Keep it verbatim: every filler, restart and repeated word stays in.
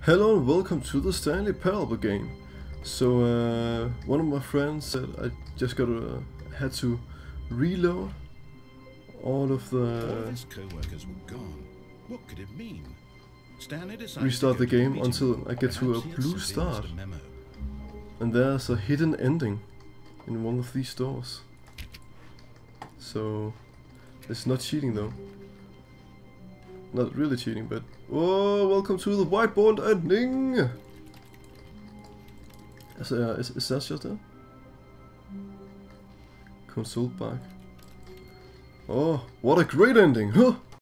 Hello and welcome to the Stanley Parable game. So uh, one of my friends said I just got to, uh, had to reload all of the All of his co-workers were gone. What could it mean? Stanley decided restart to the go to game meeting until room. I get to a Perhaps he had blue simply missed start. a memo. And there's a hidden ending in one of these doors. So it's not cheating though. Not really cheating, but oh, welcome to the whiteboard ending. Is, uh, is, is that just there? Consult back. Oh, what a great ending, huh?